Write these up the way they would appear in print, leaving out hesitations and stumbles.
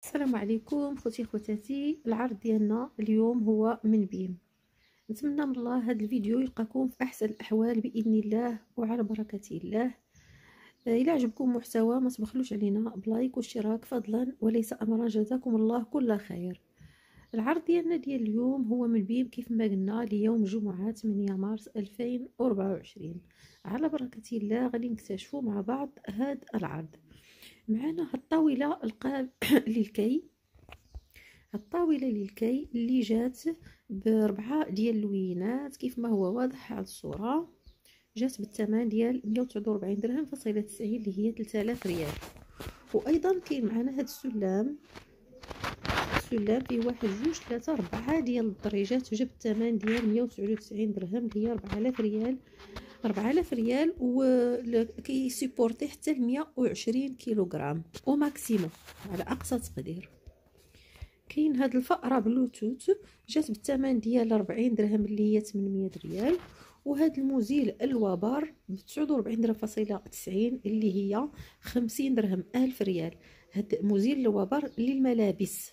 السلام عليكم خوتي خواتاتي. العرض ديالنا اليوم هو من بيم. نتمنى من الله هذا الفيديو يلقاكم في احسن الاحوال باذن الله وعلى بركه الله. الى عجبكم المحتوى ما تبخلوش علينا بلايك واشتراك فضلا وليس امرا، جزاكم الله كل خير. العرض ديالنا ديال اليوم هو من بيم كيف ما قلنا ليوم الجمعة 8 مارس 2024. على بركه الله غادي نكتشفوا مع بعض هذا العرض. معنا الطاوله للكي، الطاولة للكي اللي جات ب4 ديال اللوينات كيف ما هو واضح على الصورة. جات بالثمن ديال 149 درهم فاصلة 90 اللي هي 3000 ريال. وايضا كاين معنا هاد السلام فيه 1 2 3 4 ديال الدريجات وجاب الثمن ديال 199 درهم اللي هي 4000 ريال. 4000 ريال وكي سيبورتي حتى ل 120 كيلوغرام وماكسيموم على اقصى تقدير. كاين هاد الفأرة بلوتوث جات بالثمن ديال 40 درهم اللي هي 800 ريال. وهاد المزيل الوبر ب 49 درهم فاصلة 90 اللي هي 50 درهم 1000 ريال. هاد مزيل الوبر للملابس،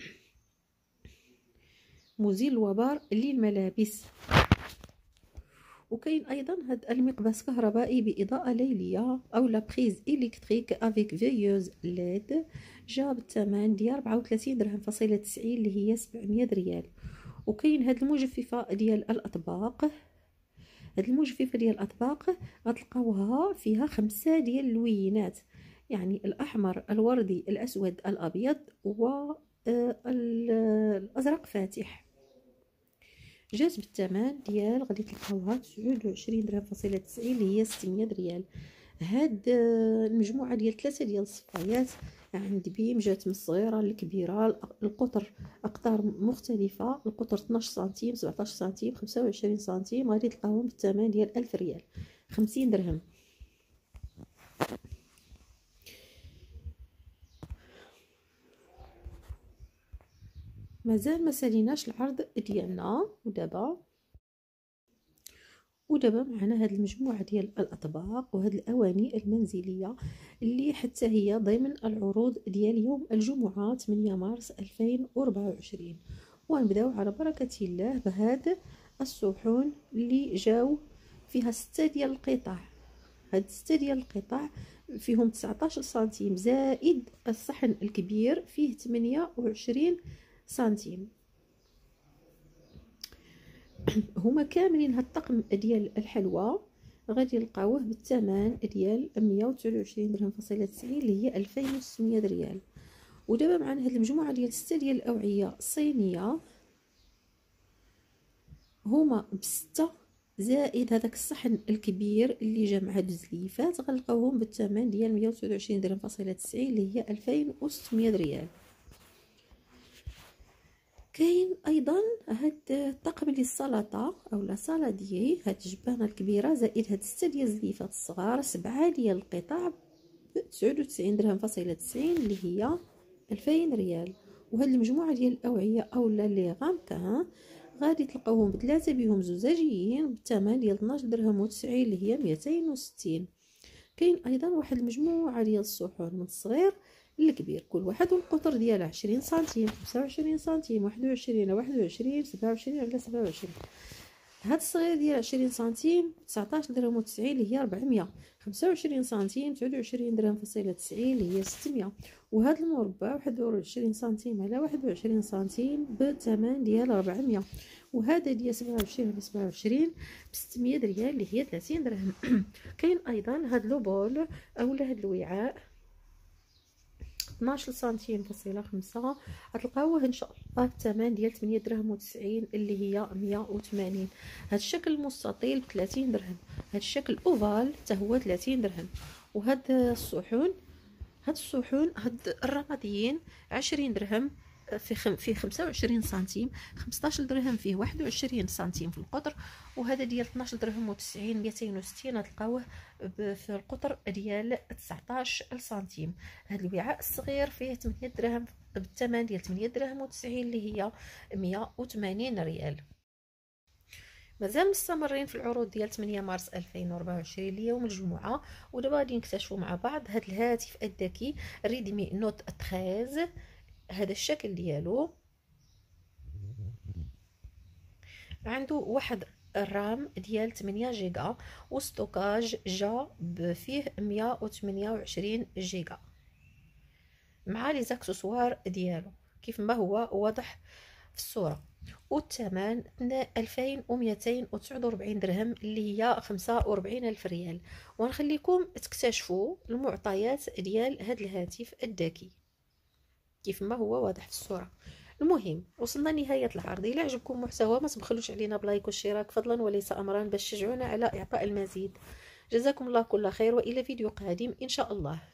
مزيل الوبر للملابس. وكاين ايضا هاد المقبس كهربائي باضاءه ليليه او لا بريز الكتريك افيك فيوز ليد جا بالثمن ديال 34 درهم فاصلة 90 اللي هي 700 ريال. وكاين هاد المجففه ديال الاطباق، هاد المجففه ديال الاطباق غتلقاوها فيها 5 ديال اللوينات، يعني الاحمر الوردي الاسود الابيض الازرق فاتح. جات بالثمن ديال غادي تلقاوها 29 درهم فاصلة 90 اللي هي 600 ريال. هاد المجموعه ديال 3 ديال الصفايات عند بيم جات من الصغيره للكبيره، القطر اقطار مختلفه، القطر 12 سنتيم 17 سنتيم 25 سنتيم غادي تلقاوهم بالثمن ديال 1000 ريال 50 درهم. مازال ما ساليناش العرض ديالنا. ودابا معنا هاد المجموعه ديال الاطباق وهاد الاواني المنزليه اللي حتى هي ضمن العروض ديال يوم الجمعه 8 مارس 2024. ونبداو على بركه الله بهاد الصحون اللي جاو فيها 6 ديال القطع. هاد 6 ديال القطع فيهم 19 سنتيم زائد الصحن الكبير فيه 28 سنتيم. هما كاملين هاد الطقم ديال الحلوى غادي نلقاوه بالثمن ديال 129 درهم فاصلة 90 اللي هي 2600 ريال. ودابا معنا هاد المجموعه ديال 6 ديال الاوعيه الصينيه هما ب6 زائد هذاك الصحن الكبير اللي جا مع هاد الزليفات غنلقاوهم بالثمن ديال 129 درهم فاصلة 90 اللي هي 2600 ريال. كاين ايضا هاد الطقم ديال السلطه او لا سالاديي، هاد الجبانه الكبيره زائد هاد 6 ديال الزليفات الصغار 7 ديال القطع ب 99 درهم فاصلة 90 اللي هي 2000 ريال. وهاد المجموعه ديال الاوعيه اولا لي غامكان غادي تلقاوهم بثلاثه بهم زجاجيين بالثمن ديال 12 درهم و90 اللي هي 260. كاين ايضا واحد المجموعه ديال الصحون من الصغير الكبير كل واحد والقطر ديالها 20 سنتيم 25 سنتيم 21 على 21 27 على 27. هاد الصغير ديال 20 سنتيم 19 درهم و90 اللي هي 400. 25 سنتيم 29 درهم فاصلة 90 اللي هي 600. وهاد المربع 21 سنتيم على 21 سنتيم بالثمن ديال 400. وهذا ديال 27 على 27 ب 600 ريال اللي هي 30 درهم. كاين ايضا هاد لوبول اولا هاد الوعاء 12 سنتيم فاصلة 5 غتلقاوه ان شاء الله الثمن ديال 8 درهم و90 اللي هي 180. هاد الشكل المستطيل ب 30 درهم، هاد الشكل اوفال حتى هو 30 درهم. وهاد الصحون هاد الرماديين 20 درهم في 25 سنتيم 15 درهم فيه 21 سنتيم في القطر. وهذا ديال 12 درهم و90 260 غتلقاوه في القطر ديال 19 سنتيم. هذا الوعاء الصغير فيه 8 درهم بالثمن ديال 8 درهم و90 اللي هي 180 ريال. مازال مستمرين في العروض ديال 8 مارس 2024 ليوم الجمعه. ودابا غادي نكتشفوا مع بعض هذا الهاتف الذكي ريدمي نوت 13 هذا الشكل ديالو. عنده واحد الرام ديال 8 جيجا وستوكاج جا فيه 128 جيجا مع لي زاكسسوار ديالو كيف ما هو واضح في الصورة. والثمن 2249 درهم اللي هي 45 ألف ريال. ونخليكم تكتشفوا المعطيات ديال هذا الهاتف الذكي كيف ما هو واضح في الصورة. المهم وصلنا لنهاية العرض. إلا عجبكم المحتوى ما تبخلوش علينا بلايك واشتراك فضلا وليس أمرا باش تشجعونا على إعطاء المزيد. جزاكم الله كل خير وإلى فيديو قادم إن شاء الله.